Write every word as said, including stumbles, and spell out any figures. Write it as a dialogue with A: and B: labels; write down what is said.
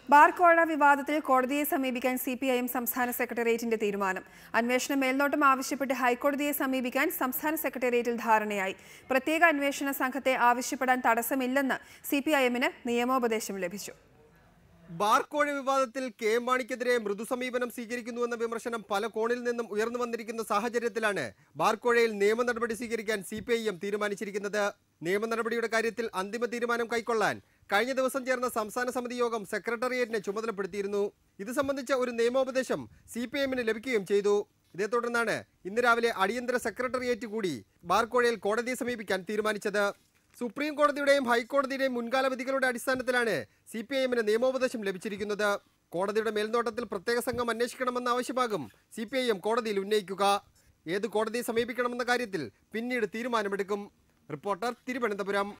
A: Bar കോഴ വിവാദത്തിൽ കോടതിയെ സമീപിക്കാൻ സി പി ഐ എം സംസ്ഥാന സെക്രട്ടേറിയറ്റിന്റെ തീരുമാനം. അന്വേഷണ മേൽനോട്ടം ആവശ്യപ്പെട്ട് ഹൈക്കോടതിയെ സമീപിക്കാൻ സംസ്ഥാന സെക്രട്ടേറിയറ്റിൽ ധാരണയായി. പ്രത്യേക അന്വേഷണ സംഘത്തെ ആവശ്യപ്പെടാൻ തടസ്സമില്ലെന്ന് സി പി ഐ എമ്മിന് നിയമോപദേശം ലഭിച്ചു.
B: ബാർ കോഴ വിവാദത്തിൽ കെ എം മാണിക്കെതിരെ മൃദു സമീപനം സ്വീകരിക്കുന്നുവെന്ന വിമർശനം പല കോണിൽ നിന്നും ഉയർന്നു വന്നിരിക്കുന്ന സാഹചര്യത്തിലാണ് ബാർ കോഴയിൽ നിയമ നടപടി സ്വീകരിക്കാൻ സി പി ഐ എം തീരുമാനിച്ചിരിക്കുന്നത്. നിയമ നടപടിയുടെ കാര്യത്തിൽ അന്തിമ തീരുമാനം കൈക്കൊള്ളാൻ കഴിഞ്ഞ ദിവസം ചേർന്ന സംസ്ഥാന സമിതി യോഗം സെക്രട്ടേറിയറ്റിനെ ചുമതലപ്പെടുത്തിയിരുന്നു. ഇത് സംബന്ധിച്ച ഒരു നിയമോപദേശം സി പി ഐ എമ്മിന് ലഭിക്കുകയും ചെയ്തു. ഇതേ തുടർന്നാണ് ഇന്ന് രാവിലെ അടിയന്തര സെക്രട്ടേറിയറ്റ് കൂടി ബാർ കോഴയിൽ കോടതിയെ സമീപിക്കാൻ തീരുമാനിച്ചത്. സുപ്രീം കോടതിയുടെയും ഹൈക്കോടതിയുടെയും മുൻകാല വിധികളുടെ അടിസ്ഥാനത്തിലാണ് സി പി ഐ എമ്മിന് നിയമോപദേശം ലഭിച്ചിരിക്കുന്നത്. കോടതിയുടെ മേൽനോട്ടത്തിൽ പ്രത്യേക സംഘം അന്വേഷിക്കണമെന്ന ആവശ്യമാകും സി പി ഐ എം കോടതിയിൽ ഉന്നയിക്കുക. ഏത് കോടതിയെ സമീപിക്കണമെന്ന കാര്യത്തിൽ പിന്നീട് തീരുമാനമെടുക്കും. റിപ്പോർട്ടർ, തിരുവനന്തപുരം.